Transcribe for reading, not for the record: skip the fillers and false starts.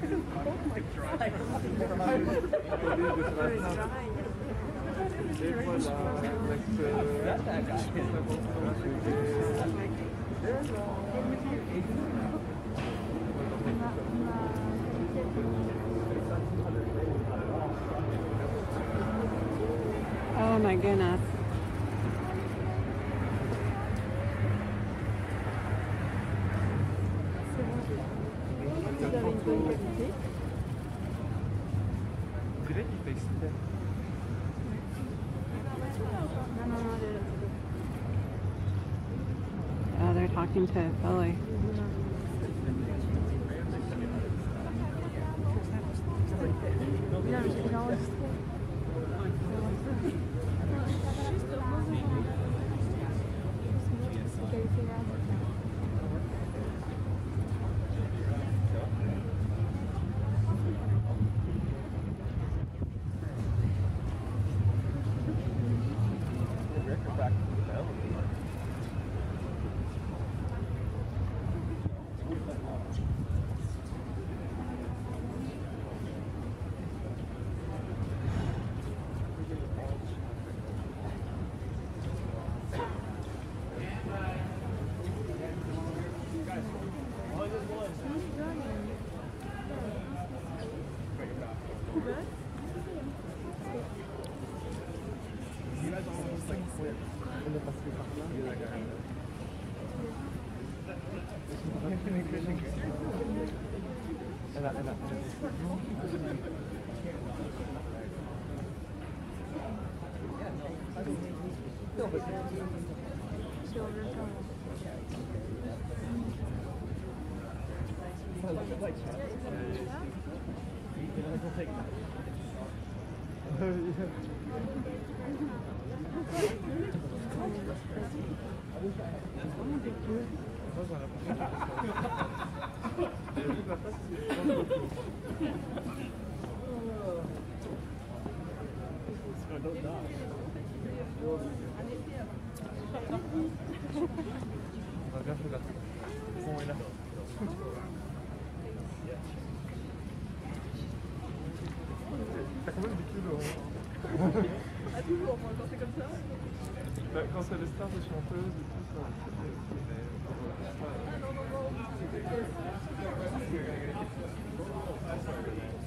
Oh my goodness. Oh, they're talking to Philly. T'as quand même du culot. Ah, toujours, moi, quand c'est comme ça. Quand c'est les stars de chanteuses et tout ça. Ah non, non, non.